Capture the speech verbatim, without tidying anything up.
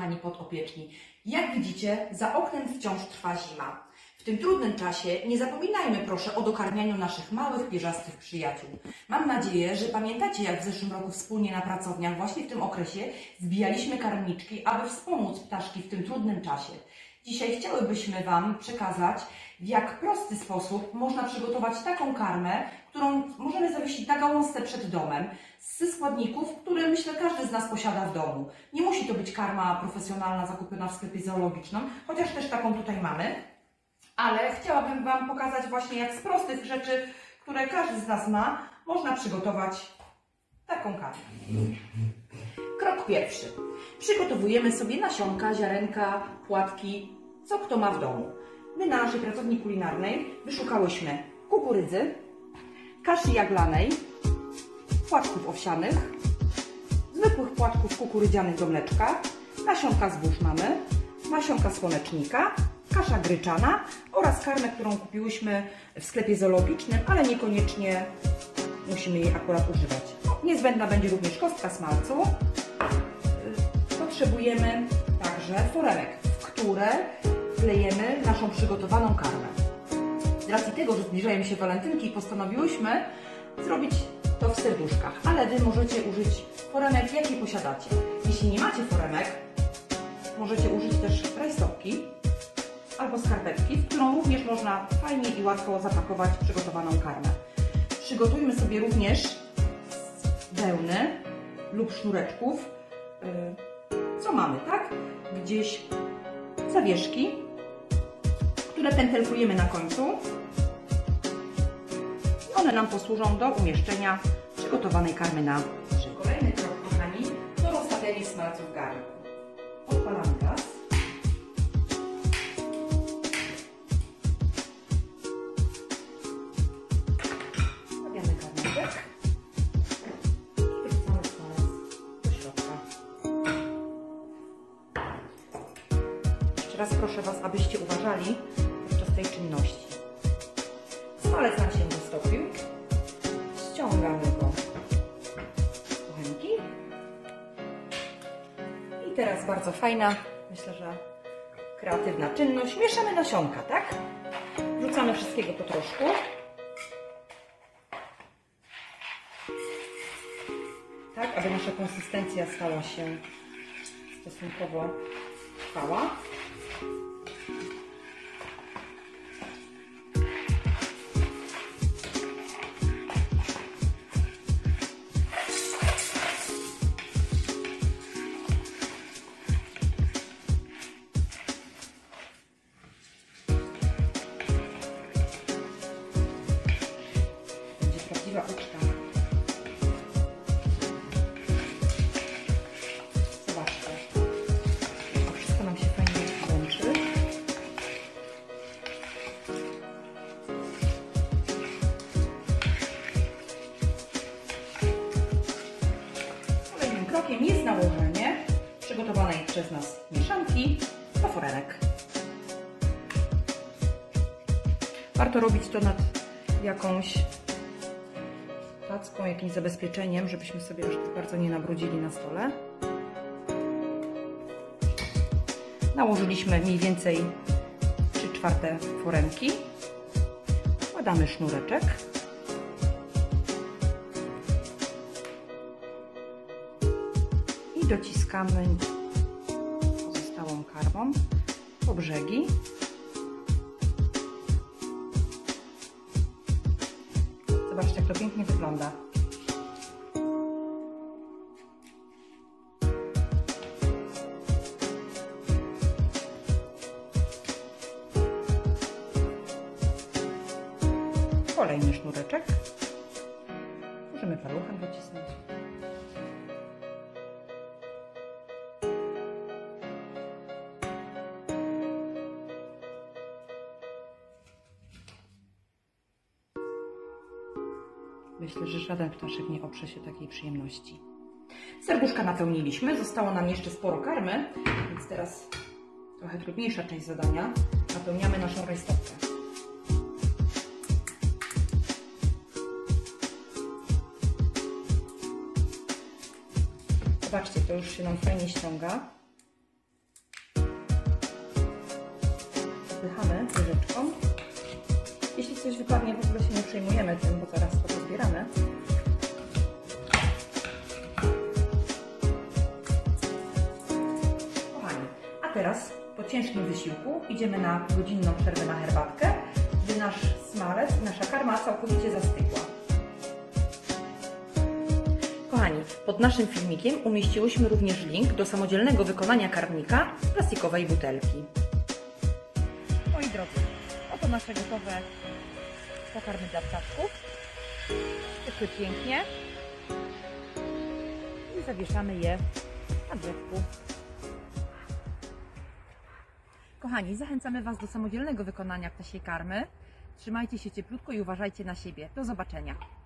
kochani podopieczni. Jak widzicie, za oknem wciąż trwa zima. W tym trudnym czasie nie zapominajmy proszę o dokarmianiu naszych małych, pierzastych przyjaciół. Mam nadzieję, że pamiętacie, jak w zeszłym roku wspólnie na pracowniach właśnie w tym okresie zbijaliśmy karmniczki, aby wspomóc ptaszki w tym trudnym czasie. Dzisiaj chciałybyśmy Wam przekazać, w jak prosty sposób można przygotować taką karmę, którą możemy zawiesić na gałązce przed domem, ze składników, które myślę każdy z nas posiada w domu. Nie musi to być karma profesjonalna zakupiona w sklepie zoologicznym, chociaż też taką tutaj mamy. Ale chciałabym Wam pokazać właśnie, jak z prostych rzeczy, które każdy z nas ma, można przygotować taką karmę. Krok pierwszy. Przygotowujemy sobie nasionka, ziarenka, płatki, co kto ma w domu. My na naszej pracowni kulinarnej wyszukałyśmy kukurydzy, kaszy jaglanej, płatków owsianych, zwykłych płatków kukurydzianych do mleczka, nasionka zbóż mamy, nasionka słonecznika, kasza gryczana oraz karmę, którą kupiłyśmy w sklepie zoologicznym, ale niekoniecznie musimy jej akurat używać. No, niezbędna będzie również kostka smalcu. Potrzebujemy także foremek, w które wlejemy naszą przygotowaną karmę. Z racji tego, że zbliżają się walentynki, postanowiłyśmy zrobić to w serduszkach, ale Wy możecie użyć foremek, jaki posiadacie. Jeśli nie macie foremek, możecie użyć też rajstopki albo skarpetki, w którą również można fajnie i łatwo zapakować przygotowaną karmę. Przygotujmy sobie również wełny lub sznureczków, co mamy, tak? Gdzieś zawieszki, które pętelkujemy na końcu. I one nam posłużą do umieszczenia przygotowanej karmy na drzewie. Kolejny krok, kochani, to rozstawianie smalcu w garnku. Odpalamy gaz. Stawiamy garneczek. I wrzucamy smalec do środka. Jeszcze raz proszę Was, abyście uważali podczas tej czynności. Smalec nam się roztopił. Ściągamy go z kuchenki. I teraz bardzo fajna, myślę, że kreatywna czynność. Mieszamy nasionka, tak? Wrzucamy wszystkiego po troszku. Tak, aby nasza konsystencja stała się stosunkowo trwała. Będzie prawdziwa uczta. Zobaczcie, to wszystko nam się fajnie łączy. Kolejnym krokiem jest nałożenie przygotowanej przez nas mieszanki do forenek. Warto robić to nad jakąś tacką, jakimś zabezpieczeniem, żebyśmy sobie aż tak bardzo nie nabrudzili na stole. Nałożyliśmy mniej więcej trzy czwarte foremki. Wkładamy sznureczek. I dociskamy pozostałą karmą po brzegi. Zobaczcie, jak to pięknie wygląda. Kolejny sznureczek. Możemy paluchem docisnąć. Myślę, że żaden ptaszek nie oprze się takiej przyjemności. Serduszka napełniliśmy, zostało nam jeszcze sporo karmy, więc teraz trochę trudniejsza część zadania. Napełniamy naszą rajstopkę. Zobaczcie, to już się nam fajnie ściąga. przejmujemy tym, bo zaraz to pozbieramy. Kochani, a teraz po ciężkim wysiłku idziemy na godzinną przerwę na herbatkę, gdy nasz smalec, nasza karma całkowicie zastygła. Kochani, pod naszym filmikiem umieściłyśmy również link do samodzielnego wykonania karmnika z plastikowej butelki. Moi drodzy, oto nasze gotowe pokarmy dla ptaczków. Wyszły pięknie i zawieszamy je na drzewku. Kochani, zachęcamy Was do samodzielnego wykonania ptasiej karmy. Trzymajcie się cieplutko i uważajcie na siebie. Do zobaczenia.